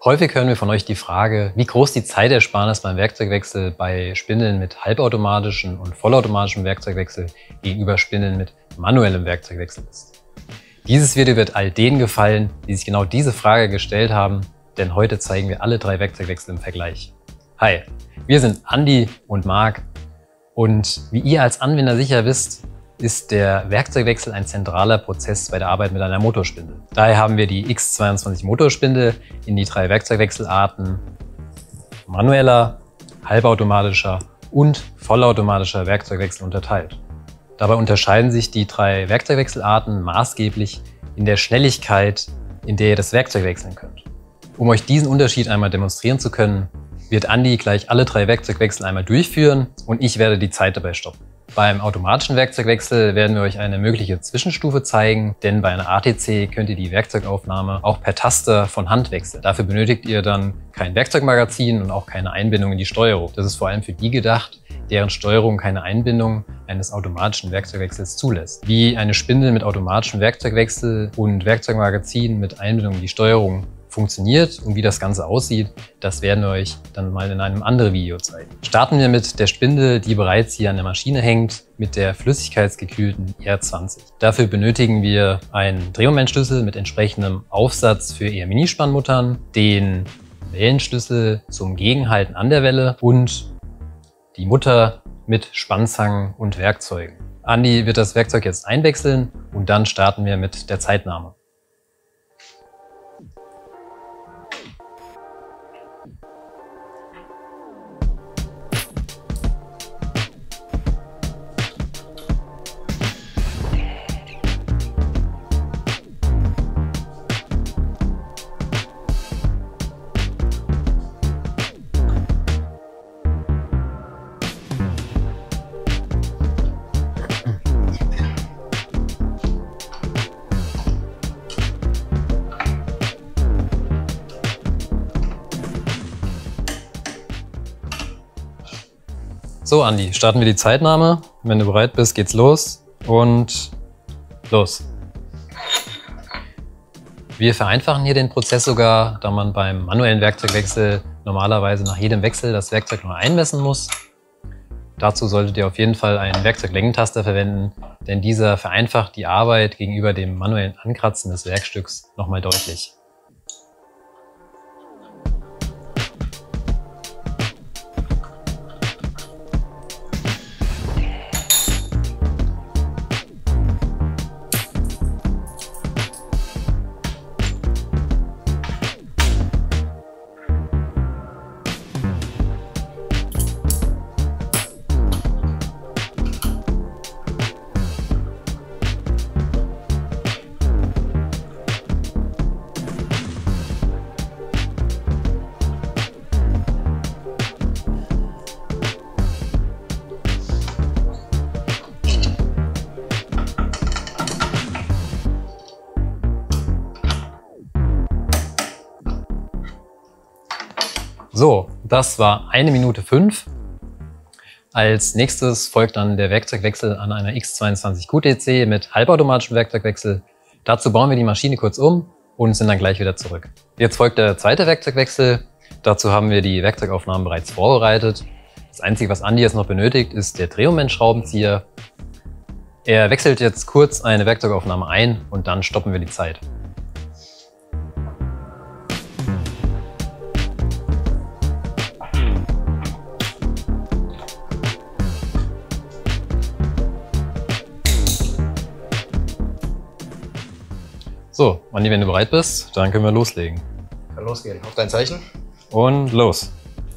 Häufig hören wir von euch die Frage, wie groß die Zeitersparnis beim Werkzeugwechsel bei Spindeln mit halbautomatischen und vollautomatischem Werkzeugwechsel gegenüber Spindeln mit manuellem Werkzeugwechsel ist. Dieses Video wird all denen gefallen, die sich genau diese Frage gestellt haben, denn heute zeigen wir alle 3 Werkzeugwechsel im Vergleich. Hi, wir sind Andi und Marc und wie ihr als Anwender sicher wisst, ist der Werkzeugwechsel ein zentraler Prozess bei der Arbeit mit einer Motorspindel. Daher haben wir die X22 Motorspindel in die 3 Werkzeugwechselarten manueller, halbautomatischer und vollautomatischer Werkzeugwechsel unterteilt. Dabei unterscheiden sich die 3 Werkzeugwechselarten maßgeblich in der Schnelligkeit, in der ihr das Werkzeug wechseln könnt. Um euch diesen Unterschied einmal demonstrieren zu können, wird Andi gleich alle 3 Werkzeugwechsel einmal durchführen und ich werde die Zeit dabei stoppen. Beim automatischen Werkzeugwechsel werden wir euch eine mögliche Zwischenstufe zeigen, denn bei einer ATC könnt ihr die Werkzeugaufnahme auch per Taster von Hand wechseln. Dafür benötigt ihr dann kein Werkzeugmagazin und auch keine Einbindung in die Steuerung. Das ist vor allem für die gedacht, deren Steuerung keine Einbindung eines automatischen Werkzeugwechsels zulässt. Wie eine Spindel mit automatischem Werkzeugwechsel und Werkzeugmagazin mit Einbindung in die Steuerung funktioniert und wie das Ganze aussieht, das werden wir euch dann mal in einem anderen Video zeigen. Starten wir mit der Spindel, die bereits hier an der Maschine hängt, mit der flüssigkeitsgekühlten R20. Dafür benötigen wir einen Drehmomentschlüssel mit entsprechendem Aufsatz für eher Minispannmuttern, den Wellenschlüssel zum Gegenhalten an der Welle und die Mutter mit Spannzangen und Werkzeugen. Andi wird das Werkzeug jetzt einwechseln und dann starten wir mit der Zeitnahme. So Andi, starten wir die Zeitnahme. Wenn du bereit bist, geht's los und los. Wir vereinfachen hier den Prozess sogar, da man beim manuellen Werkzeugwechsel normalerweise nach jedem Wechsel das Werkzeug neu einmessen muss. Dazu solltet ihr auf jeden Fall einen Werkzeuglängentaster verwenden, denn dieser vereinfacht die Arbeit gegenüber dem manuellen Ankratzen des Werkstücks nochmal deutlich. So, das war 1 Minute 5. Als nächstes folgt dann der Werkzeugwechsel an einer X22 QTC mit halbautomatischem Werkzeugwechsel. Dazu bauen wir die Maschine kurz um und sind dann gleich wieder zurück. Jetzt folgt der zweite Werkzeugwechsel. Dazu haben wir die Werkzeugaufnahmen bereits vorbereitet. Das Einzige, was Andi jetzt noch benötigt, ist der Drehmomentschraubenzieher. Er wechselt jetzt kurz eine Werkzeugaufnahme ein und dann stoppen wir die Zeit. So, Andi, wenn du bereit bist, dann können wir loslegen. Kann losgehen. Auf dein Zeichen. Und los.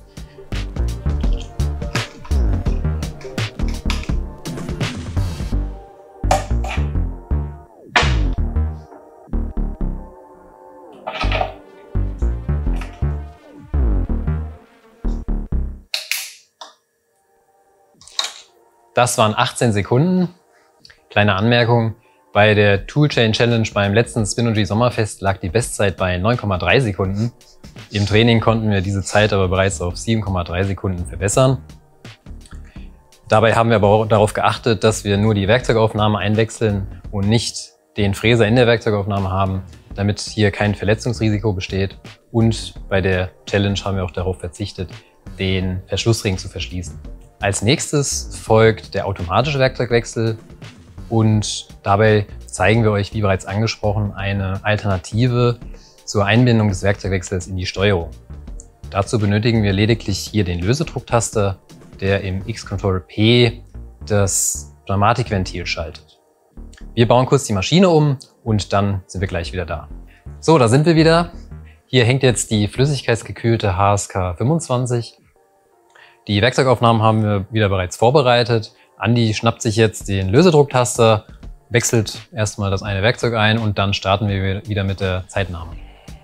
Das waren 18 Sekunden. Kleine Anmerkung. Bei der Toolchain Challenge beim letzten Spinergy Sommerfest lag die Bestzeit bei 9,3 Sekunden. Im Training konnten wir diese Zeit aber bereits auf 7,3 Sekunden verbessern. Dabei haben wir aber auch darauf geachtet, dass wir nur die Werkzeugaufnahme einwechseln und nicht den Fräser in der Werkzeugaufnahme haben, damit hier kein Verletzungsrisiko besteht. Und bei der Challenge haben wir auch darauf verzichtet, den Verschlussring zu verschließen. Als nächstes folgt der automatische Werkzeugwechsel und dabei zeigen wir euch, wie bereits angesprochen, eine Alternative zur Einbindung des Werkzeugwechsels in die Steuerung. Dazu benötigen wir lediglich hier den Lösedrucktaster, der im X-Control P das Pneumatikventil schaltet. Wir bauen kurz die Maschine um und dann sind wir gleich wieder da. So, da sind wir wieder. Hier hängt jetzt die flüssigkeitsgekühlte HSK 25. Die Werkzeugaufnahmen haben wir wieder bereits vorbereitet. Andi schnappt sich jetzt den Lösedrucktaster, wechselt erstmal das eine Werkzeug ein und dann starten wir wieder mit der Zeitnahme.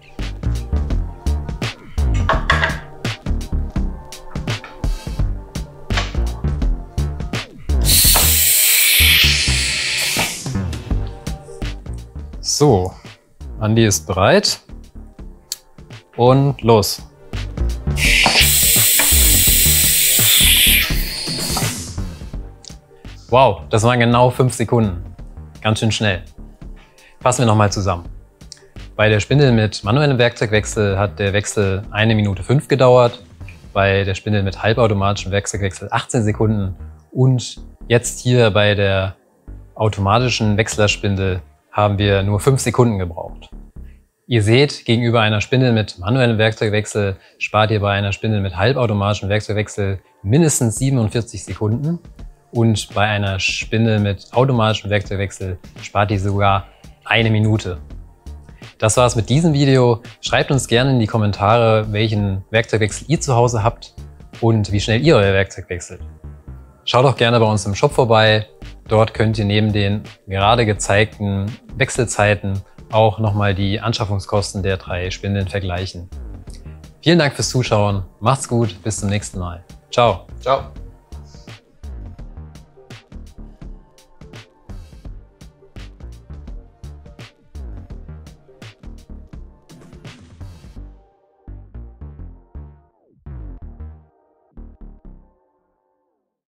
So, Andi ist bereit und los. Wow, das waren genau 5 Sekunden. Ganz schön schnell. Fassen wir nochmal zusammen. Bei der Spindel mit manuellem Werkzeugwechsel hat der Wechsel 1 Minute 5 gedauert, bei der Spindel mit halbautomatischem Werkzeugwechsel 18 Sekunden und jetzt hier bei der automatischen Wechslerspindel haben wir nur 5 Sekunden gebraucht. Ihr seht, gegenüber einer Spindel mit manuellem Werkzeugwechsel spart ihr bei einer Spindel mit halbautomatischem Werkzeugwechsel mindestens 47 Sekunden. Und bei einer Spindel mit automatischem Werkzeugwechsel spart ihr sogar 1 Minute. Das war's mit diesem Video. Schreibt uns gerne in die Kommentare, welchen Werkzeugwechsel ihr zu Hause habt und wie schnell ihr euer Werkzeug wechselt. Schaut auch gerne bei uns im Shop vorbei. Dort könnt ihr neben den gerade gezeigten Wechselzeiten auch nochmal die Anschaffungskosten der 3 Spindeln vergleichen. Vielen Dank fürs Zuschauen. Macht's gut. Bis zum nächsten Mal. Ciao. Ciao.